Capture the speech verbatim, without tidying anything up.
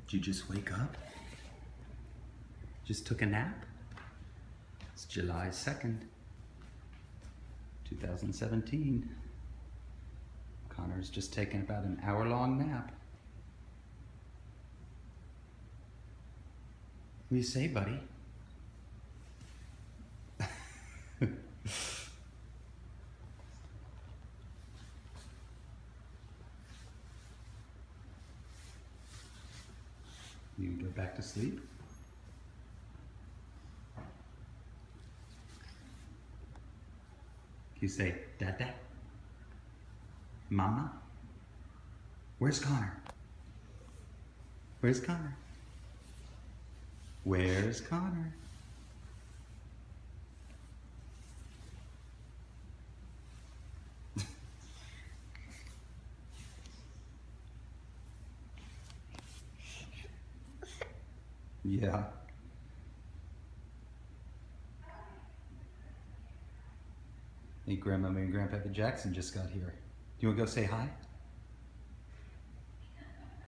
Did you just wake up? Just took a nap? It's July second, two thousand seventeen. Connor's just taken about an hour-long nap. What do you say, buddy? You can go back to sleep? You say, Dada? Mama? Where's Connor? Where's Connor? Where's Connor? Yeah. Hey, Grandma and Grandpapa Jackson just got here. Do you want to go say hi?